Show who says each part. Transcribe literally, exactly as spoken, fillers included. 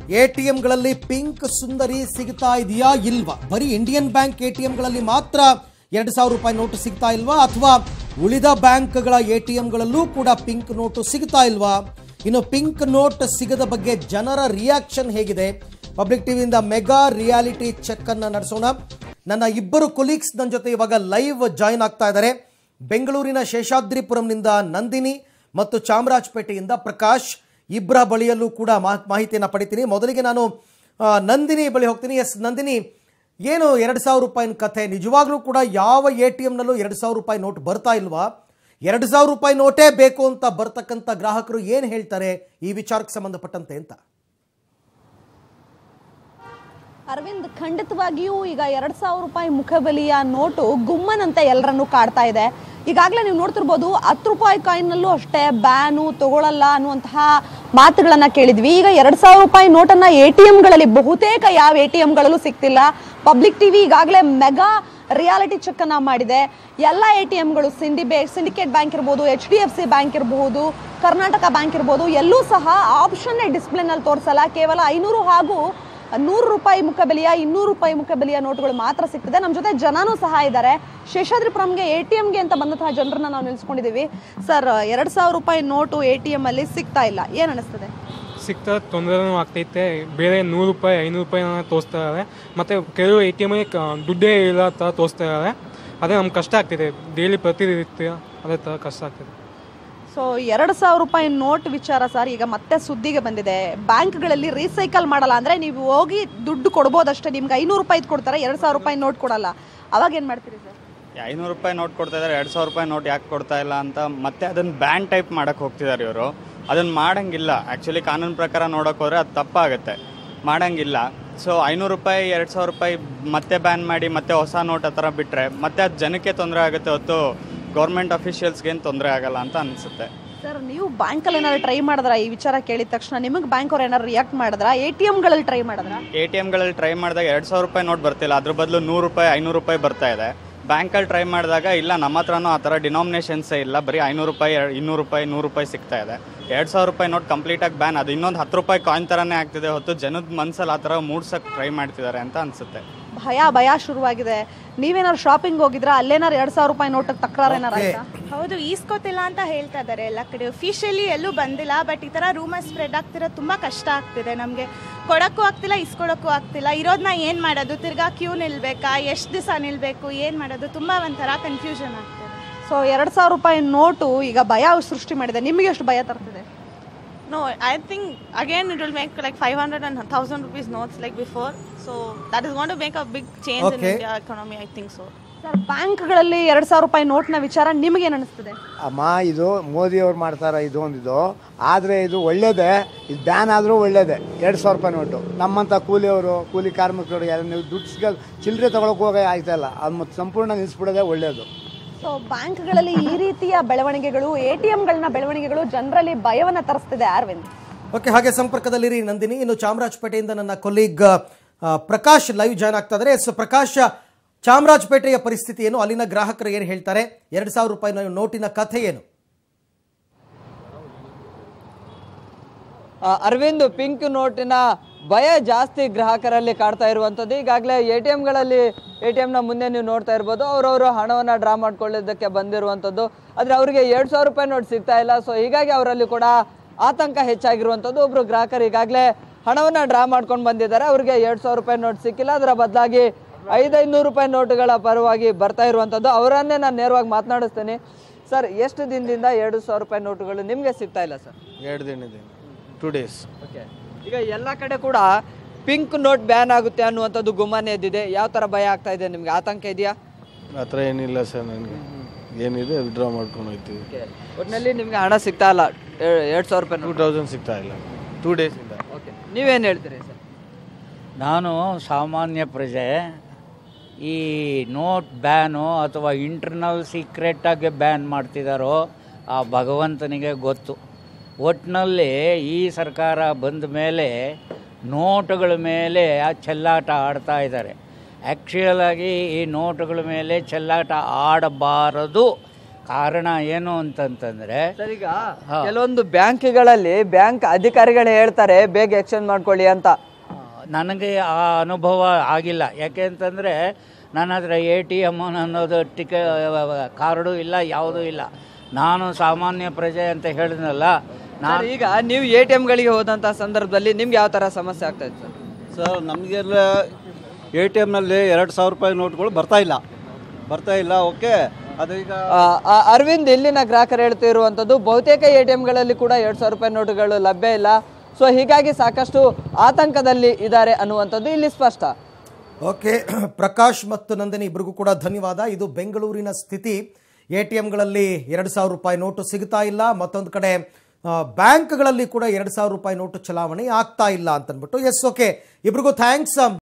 Speaker 1: ಎಟಿಎಂಗಳಲ್ಲಿ pink ಸುಂದರಿ ಸಿಗ್ತಾ ಇದೆಯಾ ಇಲ್ವಾ? ಬರೀ ಇಂಡಿಯನ್ ಬ್ಯಾಂಕ್ ಎಟಿಎಂಗಳಲ್ಲಿ ಮಾತ್ರ ಎರಡು ಸಾವಿರ ರೂಪಾಯಿ ನೋಟು ಸಿಗ್ತಾ ಇಲ್ವಾ ಅಥವಾ ಉಳಿದ ಬ್ಯಾಂಕ್ಗಳ ಎಟಿಎಂಗಳಲ್ಲೂ ಕೂಡ ಪಿಂಕ್ ನೋಟು ಸಿಗ್ತಾ ಇಲ್ವಾ? ಇನ್ನು ಪಿಂಕ್ ನೋಟ್ ಸಿಗದ ಬಗ್ಗೆ ಜನರ ರಿಯಾಕ್ಷನ್ ಹೇಗಿದೆ? ಪಬ್ಲಿಕ್ ಟಿವಿಯಿಂದ ಮೆಗಾ ರಿಯಾಲಿಟಿ ಚೆಕ್ ಅನ್ನು ನಡೆಸೋಣ. ನನ್ನ ಇಬ್ಬರು ಕೊಲೀಗ್ಸ್ ನನ್ನ ಜೊತೆ ಇವಾಗ ಲೈವ್ ಜಾಯಿನ್ ಆಗ್ತಾ ಇದ್ದಾರೆ. ಬೆಂಗಳೂರಿನ ಶೇಷಾದ್ರಿಪುರಂನಿಂದ ನಂದಿನಿ ಮತ್ತು ಚಾಮರಾಜಪೇಟೆಯಿಂದ ಪ್ರಕಾಶ್, ಇಬ್ಬರ ಬಳಿಯಲ್ಲೂ ಕೂಡ ಮಾಹಿತಿಯನ್ನು ಪಡಿತೀನಿ. ಮೊದಲಿಗೆ ನಾನು ನಂದಿನಿ ಬಳಿ ಹೋಗ್ತೀನಿ. ಎಸ್ ನಂದಿನಿ, ಏನು ಎರಡು ಸಾವಿರ ರೂಪಾಯಿನ ಕಥೆ? ನಿಜವಾಗ್ಲೂ ಕೂಡ ಯಾವ ಎ ಟಿ ಎಮ್ನಲ್ಲೂ ಎರಡು ಸಾವಿರ ರೂಪಾಯಿ ನೋಟ್ ಬರ್ತಾ ಇಲ್ವಾ? ಎರಡು ಸಾವಿರ ರೂಪಾಯಿ ನೋಟೇ ಬೇಕು ಅಂತ ಬರ್ತಕ್ಕಂಥ ಗ್ರಾಹಕರು ಏನು ಹೇಳ್ತಾರೆ ಈ ವಿಚಾರಕ್ಕೆ ಸಂಬಂಧಪಟ್ಟಂತೆ ಅಂತ?
Speaker 2: ಅರವಿಂದ್, ಖಂಡಿತವಾಗಿಯೂ ಈಗ ಎರಡು ಸಾವಿರ ರೂಪಾಯಿ ಮುಖಬೆಲೆಯ ನೋಟು ಗುಮ್ಮನ್ ಅಂತ ಎಲ್ಲರನ್ನೂ ಕಾಡ್ತಾ ಇದೆ. ಈಗಾಗಲೇ ನೀವು ನೋಡ್ತಿರ್ಬೋದು, ಹತ್ತು ರೂಪಾಯಿ ಕಾಯಿನ್ನಲ್ಲೂ ಅಷ್ಟೇ ಬ್ಯಾನು ತಗೊಳ್ಳಲ್ಲ ಅನ್ನುವಂತಹ ಮಾತುಗಳನ್ನ ಕೇಳಿದ್ವಿ. ಈಗ ಎರಡು ಸಾವಿರ ರೂಪಾಯಿ ನೋಟನ್ನ ಎ ಟಿ ಎಂಗಳಲ್ಲಿ ಬಹುತೇಕ ಯಾವ ಎ ಟಿ ಎಂಗಳಲ್ಲೂ ಸಿಗ್ತಿಲ್ಲ. ಪಬ್ಲಿಕ್ ಟಿವಿ ಈಗಾಗಲೇ ಮೆಗಾ ರಿಯಾಲಿಟಿ ಚೆಕ್ ಅನ್ನ ಮಾಡಿದೆ. ಎಲ್ಲ ಎ ಟಿ ಎಂಗಳು, ಸಿಂಡಿ ಬೇ ಸಿಂಡಿಕೇಟ್ ಬ್ಯಾಂಕ್ ಇರ್ಬೋದು, H D F C Bank ಇರಬಹುದು, ಕರ್ನಾಟಕ ಬ್ಯಾಂಕ್ ಇರ್ಬೋದು, ಎಲ್ಲೂ ಸಹ ಆಪ್ಷನ್ ಡಿಸ್ಪ್ಲೇನಲ್ಲಿ ತೋರಿಸಲ್ಲ. ಕೇವಲ ಐನೂರು ಹಾಗೂ ನೂರು ರೂಪಾಯಿ ಮುಖಬೆಲೆಯ, ಇನ್ನೂರು ರೂಪಾಯಿ ಮುಖಬೆಲೆಯ ನೋಟುಗಳು ಮಾತ್ರ ಸಿಗ್ತದೆ. ನಮ್ಮ ಜೊತೆ ಜನನೂ ಸಹ ಇದ್ದಾರೆ. ಶೇಷಾದ್ರಿಪುರಂಗೆ ಎ ಟಿ ಎಂಗೆ ಅಂತ ಬಂದಂತಹ ಜನರನ್ನ ನಾವು ನಿಲ್ಸ್ಕೊಂಡಿದ್ದೀವಿ. ಸರ್, ಎರಡು ಸಾವಿರ ರೂಪಾಯಿ ನೋಟು ಎ ಟಿ ಎಮ್ ಅಲ್ಲಿ ಸಿಗ್ತಾ ಇಲ್ಲ, ಏನು ಅನಿಸ್ತದೆ?
Speaker 3: ಸಿಗ್ತಾ ತೊಂದರೆನೂ ಆಗ್ತೈತೆ. ಬೇರೆ ನೂರು ರೂಪಾಯಿ ಐನೂರು ರೂಪಾಯಿ ತೋರಿಸ್ತಾ ಇದ್ದಾರೆ. ಮತ್ತು ಕೆಲವು ಎ ಟಿ ಎಮ್ಗೆ ದುಡ್ಡೇ ಇಲ್ಲ ಥರ ತೋರಿಸ್ತಾ ಇದ್ದಾರೆ. ಅದೇ ನಮ್ಗೆ ಕಷ್ಟ ಆಗ್ತಿದೆ. ಡೈಲಿ ಪ್ರತಿನಿತ್ಯ ಅದೇ ಥರ ಕಷ್ಟ ಆಗ್ತಿದೆ.
Speaker 2: ಸೊ ಎರಡು ಸಾವಿರ ರೂಪಾಯಿ ನೋಟ್ ವಿಚಾರ ಸರ್ ಈಗ ಮತ್ತೆ ಸುದ್ದಿಗೆ ಬಂದಿದೆ. ಬ್ಯಾಂಕ್ಗಳಲ್ಲಿ ರೀಸೈಕಲ್ ಮಾಡಲ್ಲ, ಅಂದರೆ ನೀವು ಹೋಗಿ ದುಡ್ಡು ಕೊಡ್ಬೋದಷ್ಟೇ. ನಿಮ್ಗೆ ಐನೂರು ರೂಪಾಯಿ ಕೊಡ್ತಾರೆ, ಎರಡು ಸಾವಿರ ರೂಪಾಯಿ ನೋಟ್ ಕೊಡಲ್ಲ. ಅವಾಗ ಏನು ಮಾಡ್ತೀರಿ ಸರ್?
Speaker 4: ಐನೂರು ರೂಪಾಯಿ ನೋಟ್ ಕೊಡ್ತಾ ಇದ್ದಾರೆ, ಎರಡು ಸಾವಿರ ರೂಪಾಯಿ ನೋಟ್ ಯಾಕೆ ಕೊಡ್ತಾ ಇಲ್ಲ ಅಂತ ಮತ್ತೆ ಅದನ್ನು ಬ್ಯಾನ್ ಟೈಪ್ ಮಾಡೋಕ್ಕೆ ಹೋಗ್ತಿದ್ದಾರೆ ಇವರು. ಅದನ್ನು ಮಾಡೋಂಗಿಲ್ಲ. ಆ್ಯಕ್ಚುಲಿ ಕಾನೂನು ಪ್ರಕಾರ ನೋಡೋಕೆ ಹೋದರೆ ಅದು ತಪ್ಪಾಗುತ್ತೆ, ಮಾಡೋಂಗಿಲ್ಲ. ಸೊ ಐನೂರು ರೂಪಾಯಿ ಎರಡು ಸಾವಿರ ರೂಪಾಯಿ ಮತ್ತೆ ಬ್ಯಾನ್ ಮಾಡಿ ಮತ್ತೆ ಹೊಸ ನೋಟ್ ಆ ಥರ ಬಿಟ್ಟರೆ ಮತ್ತೆ ಅದು ಜನಕ್ಕೆ ತೊಂದರೆ ಆಗುತ್ತೆ ಹೊತ್ತು ಗೌರ್ಮೆಂಟ್ ಅಫಿಷಿಯಲ್ಸ್ಗೆ ಏನು ತೊಂದರೆ ಆಗಲ್ಲ ಅಂತ ಅನಿಸುತ್ತೆ.
Speaker 2: ಸರ್, ನೀವು ಬ್ಯಾಂಕಲ್ಲಿ ಏನಾದ್ರು ಟ್ರೈ ಮಾಡಿದ್ರಾ? ಈ ವಿಚಾರ ಕೇಳಿದ ತಕ್ಷಣ ನಿಮಗೆ ಬ್ಯಾಂಕ್ ಅವ್ರು ಏನಾದ್ರು ರಿಯಾಕ್ಟ್ ಮಾಡಿದ್ರಾ? ಎ ಟಿ ಎಮ್ಗಳಲ್ಲಿ ಟ್ರೈ ಮಾಡಿದ್ರಾ?
Speaker 4: ಎ ಟಿ ಎಮ್ಗಳಲ್ಲಿ ಟ್ರೈ ಮಾಡಿದಾಗ ಎರಡು ಸಾವಿರ ರೂಪಾಯಿ ನೋಟ್ ಬರ್ತಿಲ್ಲ, ಅದ್ರ ಬದಲು ನೂರು ರೂಪಾಯಿ ಐನೂರು ರೂಪಾಯಿ ಬರ್ತಾ ಇದೆ. ಬ್ಯಾಂಕಲ್ಲಿ ಟ್ರೈ ಮಾಡಿದಾಗ ಇಲ್ಲ, ನಮ್ಮ ಹತ್ರನೂ ಆ ಥರ ಡಿನಾಮಿನೇಷನ್ಸೇ ಇಲ್ಲ, ಬರೀ ಐನೂರು ರೂಪಾಯಿ ಇನ್ನೂರು ರೂಪಾಯಿ ನೂರು ರೂಪಾಯಿ ಸಿಗ್ತಾ ಇದೆ. ಎರಡು ಸಾವಿರ ರೂಪಾಯಿ ನೋಟ್ ಕಂಪ್ಲೀಟಾಗಿ ಬ್ಯಾನ್. ಅದು ಇನ್ನೊಂದು ಹತ್ತು ರೂಪಾಯಿ ಕಾಯಿನ್ ಥರನೇ ಆಗ್ತಿದೆ ಹೊತ್ತು ಜನದ ಮನಸ್ಸಲ್ಲಿ ಆ ಥರ ಮೂಡ್ಸಕ್ಕೆ ಟ್ರೈ ಮಾಡ್ತಿದ್ದಾರೆ ಅಂತ ಅನಿಸುತ್ತೆ.
Speaker 2: ಭಯ ಭಯ ಶುರುವಾಗಿದೆ. ನೀವೇನಾದ್ರು ಶಾಪಿಂಗ್ ಹೋಗಿದ್ರಾ? ಅಲ್ಲೇನಾರು ಎರಡು ಸಾವಿರ ರೂಪಾಯಿ ನೋಟ್ ತಕರಾರು ಏನಾರು ಆಯ್ತಾ?
Speaker 5: ಹೌದು, ಈಸ್ಕೊತಿಲ್ಲ ಅಂತ ಹೇಳ್ತಾ ಇದ್ದಾರೆ ಎಲ್ಲ ಕಡೆ. ಅಫಿಷಿಯಲಿ ಎಲ್ಲೂ ಬಂದಿಲ್ಲ, ಬಟ್ ಈ ಥರ ರೂಮರ್ ಸ್ಪ್ರೆಡ್ ಆಗ್ತಿರೋದು ತುಂಬ ಕಷ್ಟ ಆಗ್ತಿದೆ ನಮಗೆ. ಕೊಡೋಕ್ಕೂ ಆಗ್ತಿಲ್ಲ, ಇಸ್ಕೊಳಕ್ಕೂ ಆಗ್ತಿಲ್ಲ. ಇರೋದನ್ನ ಏನು ಮಾಡೋದು? ತಿರ್ಗಾ ಕ್ಯೂ ನಿಲ್ಬೇಕಾ? ಎಷ್ಟು ದಿವಸ ನಿಲ್ಲಬೇಕು? ಏನು ಮಾಡೋದು? ತುಂಬ ಒಂಥರ ಕನ್ಫ್ಯೂಷನ್ ಆಗ್ತಿದೆ.
Speaker 2: ಸೊ ಎರಡು ಸಾವಿರ ರೂಪಾಯಿ ನೋಟು ಈಗ ಭಯ ಸೃಷ್ಟಿ ಮಾಡಿದೆ. ನಿಮಗೆ ಎಷ್ಟು ಭಯ ತರ್ತಿದೆ?
Speaker 6: No, I think again it will make like five hundred and one thousand rupees notes like before. So that is going to make a big change okay. in India economy, I think so.
Speaker 2: Sir, ಬ್ಯಾಂಕ್ಗಳಲ್ಲಿ ಎರಡು ಸಾವಿರ ರೂಪಾಯಿ ನೋಟ್ನ ವಿಚಾರ ನಿಮಗೆ ಏನು ಅನಿಸ್ತದೆ?
Speaker 7: ಅಮ್ಮ, ಇದು ಮೋದಿ ಅವ್ರು ಮಾಡ್ತಾರ ಇದು ಒಂದಿದು, ಆದರೆ ಇದು ಒಳ್ಳೇದೇ. ಇದು ಬ್ಯಾನ್ ಆದರೂ ಒಳ್ಳೇದೇ. ಎರಡು ಸಾವಿರ ರೂಪಾಯಿ ನೋಟು ನಮ್ಮಂಥ ಕೂಲಿಯವರು, ಕೂಲಿ ಕಾರ್ಮಿಕರು ಯಾರು ನೀವು ದುಡ್ಡು ಸಿಗ ಚಿಲ್ಲರೆ ತೊಗೊಳಕ್ಕೆ ಹೋಗೋ ಆಯ್ತಲ್ಲ, ಅದು ಮತ್ತು ಸಂಪೂರ್ಣ ನಿಲ್ಲಿಸ್ಬಿಡೋದೇ ಒಳ್ಳೆಯದು.
Speaker 2: ಸೊ ಬ್ಯಾಂಕ್ಗಳಲ್ಲಿ ಈ ರೀತಿಯ ಬೆಳವಣಿಗೆಗಳು, ಎ ಟಿ ಎಂಗಳನ್ನ ಬೆಳವಣಿಗೆಗಳು ಜನರಲ್ಲಿ ಭಯವನ್ನು ತರಿಸ್ತಿದೆ. ಅರವಿಂದ್,
Speaker 1: ಓಕೆ, ಹಾಗೆ ಸಂಪರ್ಕದಲ್ಲಿರಿ ನಂದಿನಿ. ಇನ್ನು ಚಾಮರಾಜಪೇಟೆಯಿಂದ ನನ್ನ ಕೊಲೀಗ್ ಪ್ರಕಾಶ್ ಲೈವ್ ಜಾಯ್ನ್ ಆಗ್ತಾ ಇದ್ದಾರೆ. ಸೊ ಪ್ರಕಾಶ್, ಚಾಮರಾಜಪೇಟೆಯ ಪರಿಸ್ಥಿತಿ ಏನು? ಅಲ್ಲಿನ ಗ್ರಾಹಕರು ಏನು ಹೇಳ್ತಾರೆ? ಎರಡು ಸಾವಿರ ರೂಪಾಯಿ ನೋಟಿನ ಕಥೆ ಏನು?
Speaker 8: ಅರವಿಂದ್, ಪಿಂಕ್ ನೋಟಿನ ಭಯ ಜಾಸ್ತಿ ಗ್ರಾಹಕರಲ್ಲಿ ಕಾಡ್ತಾ ಇರುವಂಥದ್ದು. ಈಗಾಗಲೇ ಎ ಟಿ ಎಮ್ಗಳಲ್ಲಿ ಎ ಟಿ ಎಮ್ನ ಮುಂದೆ ನೀವು ನೋಡ್ತಾ ಇರ್ಬೋದು, ಅವರವರು ಹಣವನ್ನು ಡ್ರಾ ಮಾಡ್ಕೊಳ್ಳೋದಕ್ಕೆ ಬಂದಿರುವಂಥದ್ದು. ಆದರೆ ಅವರಿಗೆ ಎರಡು ಸಾವಿರ ರೂಪಾಯಿ ನೋಟ್ ಸಿಗ್ತಾ ಇಲ್ಲ. ಸೊ ಹೀಗಾಗಿ ಅವರಲ್ಲಿ ಕೂಡ ಆತಂಕ ಹೆಚ್ಚಾಗಿರುವಂಥದ್ದು. ಒಬ್ಬರು ಗ್ರಾಹಕರು ಈಗಾಗಲೇ ಹಣವನ್ನು ಡ್ರಾ ಮಾಡ್ಕೊಂಡು ಬಂದಿದ್ದಾರೆ, ಅವರಿಗೆ ಎರಡು ಸಾವಿರ ರೂಪಾಯಿ ನೋಟ್ ಸಿಕ್ಕಿಲ್ಲ. ಅದರ ಬದಲಾಗಿ ಐದೈನೂರು ರೂಪಾಯಿ ನೋಟುಗಳ ಪರವಾಗಿ ಬರ್ತಾ ಇರುವಂಥದ್ದು. ಅವರನ್ನೇ ನಾನು ನೇರವಾಗಿ ಮಾತನಾಡಿಸ್ತೇನೆ. ಸರ್, ಎಷ್ಟು ದಿನದಿಂದ ಎರಡು ಸಾವಿರ ರೂಪಾಯಿ ನೋಟುಗಳು ನಿಮಗೆ ಸಿಗ್ತಾ ಇಲ್ಲ ಸರ್?
Speaker 9: ಎರಡು ದಿನದಿಂದ, ಟೂ ಡೇಸ್.
Speaker 8: ಓಕೆ, ಈಗ ಎಲ್ಲ ಕಡೆ ಕೂಡ ಪಿಂಕ್ ನೋಟ್ ಬ್ಯಾನ್ ಆಗುತ್ತೆ ಅನ್ನುವಂಥದ್ದು ಗುಮಾನೆ ಎದ್ದಿದೆ. ಯಾವ ಥರ ಭಯ ಆಗ್ತಾ ಇದೆ ನಿಮಗೆ? ಆತಂಕ ಇದೆಯಾ?
Speaker 9: ಆ ಥರ ಏನಿಲ್ಲ ಸರ್, ನನಗೆ ಏನಿದೆ ವಿಡ್ರಾ ಮಾಡ್ಕೊಂಡು ಹೋಗ್ತೀವಿ.
Speaker 8: ಒಟ್ಟಿನಲ್ಲಿ ನಿಮಗೆ ಹಣ ಸಿಗ್ತಾ ಇಲ್ಲ? ಎರಡು ಸಾವಿರ ರೂಪಾಯಿ
Speaker 9: ಟೂ ತೌಸಂಡ್ ಸಿಗ್ತಾ ಇಲ್ಲ ಟೂ ಡೇಸಿಂದ.
Speaker 8: ಓಕೆ, ನೀವೇನು ಹೇಳ್ತೀರಿ ಸರ್?
Speaker 10: ನಾನು ಸಾಮಾನ್ಯ ಪ್ರಜೆ. ಈ ನೋಟ್ ಬ್ಯಾನು ಅಥವಾ ಇಂಟರ್ನಲ್ ಸೀಕ್ರೆಟಾಗಿ ಬ್ಯಾನ್ ಮಾಡ್ತಿದ್ದಾರೋ ಆ ಭಗವಂತನಿಗೆ ಗೊತ್ತು. ಒಟ್ಟಿನಲ್ಲಿ ಈ ಸರ್ಕಾರ ಬಂದ ಮೇಲೆ ನೋಟುಗಳ ಮೇಲೆ ಆ ಚೆಲ್ಲಾಟ ಆಡ್ತಾ ಇದ್ದಾರೆ. ಆ್ಯಕ್ಚುಯಲಾಗಿ ಈ ನೋಟುಗಳ ಮೇಲೆ ಚೆಲ್ಲಾಟ ಆಡಬಾರದು ಕಾರಣ ಏನು ಅಂತಂತಂದ್ರೆ
Speaker 8: ಸರ್, ಈಗ ಕೆಲವೊಂದು ಬ್ಯಾಂಕ್ಗಳಲ್ಲಿ ಬ್ಯಾಂಕ್ ಅಧಿಕಾರಿಗಳು ಹೇಳ್ತಾರೆ ಬೇಗ ಎಕ್ಸ್ಚೇಂಜ್ ಮಾಡ್ಕೊಳ್ಳಿ ಅಂತ.
Speaker 10: ನನಗೆ ಆ ಅನುಭವ ಆಗಿಲ್ಲ. ಯಾಕೆ ಅಂತಂದರೆ ನನ್ನ ಹತ್ರ ಎ ಟಿ ಎಮ್ ಅನ್ನೋದು ಟಿಕೆ ಕಾರ್ಡು ಇಲ್ಲ, ಯಾವುದೂ ಇಲ್ಲ. ನಾನು ಸಾಮಾನ್ಯ ಪ್ರಜೆ ಅಂತ ಹೇಳಿದ್ನಲ್ಲ. ನಾನು
Speaker 8: ಈಗ ನೀವು ಎ ಟಿ ಎಮ್ಗಳಿಗೆ ಹೋದಂಥ ಸಂದರ್ಭದಲ್ಲಿ ನಿಮ್ಗೆ ಯಾವ ಥರ ಸಮಸ್ಯೆ ಆಗ್ತಾ ಇತ್ತು ಸರ್?
Speaker 11: ಸರ್, ನಮಗೆಲ್ಲ ಎ ಟಿ ಎಮ್ನಲ್ಲಿ ಎರಡು ಸಾವಿರ ರೂಪಾಯಿ ನೋಟ್ಗಳು ಬರ್ತಾ ಇಲ್ಲ ಬರ್ತಾ ಇಲ್ಲ ಓಕೆ. ಅದು ಈಗ
Speaker 8: ಅರವಿಂದ್, ಇಲ್ಲಿನ ಗ್ರಾಹಕರು ಹೇಳ್ತಿರುವಂಥದ್ದು ಬಹುತೇಕ ಎ ಟಿ ಎಮ್ಗಳಲ್ಲಿ ಕೂಡ ಎರಡು ಸಾವಿರ ರೂಪಾಯಿ ನೋಟುಗಳು ಲಭ್ಯ ಇಲ್ಲ. ಸೊ ಹೀಗಾಗಿ ಸಾಕಷ್ಟು ಆತಂಕದಲ್ಲಿ ಇದ್ದಾರೆ ಅನ್ನುವಂಥದ್ದು ಇಲ್ಲಿ ಸ್ಪಷ್ಟ.
Speaker 1: ಓಕೆ, ಪ್ರಕಾಶ್ ಮತ್ತು ನಂದಿನಿ ಇಬ್ಬರಿಗೂ ಕೂಡ ಧನ್ಯವಾದ. ಇದು ಬೆಂಗಳೂರಿನ ಸ್ಥಿತಿ. ಎ ಟಿ ಎಮ್ಗಳಲ್ಲಿ ಎರಡು ಸಾವಿರ ರೂಪಾಯಿ ನೋಟು ಸಿಗ್ತಾ ಇಲ್ಲ, ಮತ್ತೊಂದು ಕಡೆ ಬ್ಯಾಂಕ್ಗಳಲ್ಲಿ ಕೂಡ ಎರಡು ಸಾವಿರ ರೂಪಾಯಿ ನೋಟು ಚಲಾವಣೆ ಆಗ್ತಾ ಇಲ್ಲ ಅಂತಂದ್ಬಿಟ್ಟು. ಎಸ್, ಓಕೆ, ಇಬ್ರಿಗೂ ಥ್ಯಾಂಕ್ಸ್.